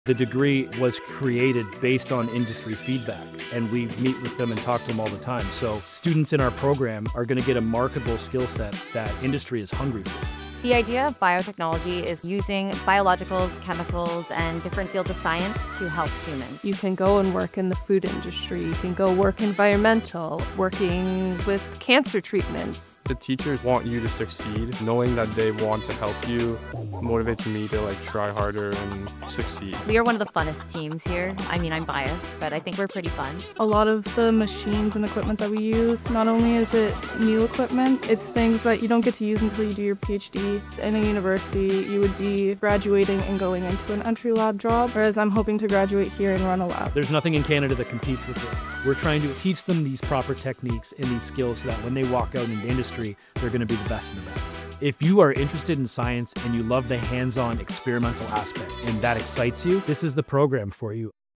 The degree was created based on industry feedback, and we meet with them and talk to them all the time. So students in our program are going to get a marketable skill set that industry is hungry for. The idea of biotechnology is using biologicals, chemicals, and different fields of science to help humans. You can go and work in the food industry. You can go work environmental, working with cancer treatments. The teachers want you to succeed. Knowing that they want to help you motivates me to try harder and succeed. We are one of the funnest teams here. I mean, I'm biased, but I think we're pretty fun. A lot of the machines and equipment that we use, not only is it new equipment, it's things that you don't get to use until you do your PhD. In a university, you would be graduating and going into an entry lab job, whereas I'm hoping to graduate here and run a lab. There's nothing in Canada that competes with it. We're trying to teach them these proper techniques and these skills so that when they walk out into industry, they're going to be the best of the best. If you are interested in science and you love the hands-on experimental aspect and that excites you, this is the program for you.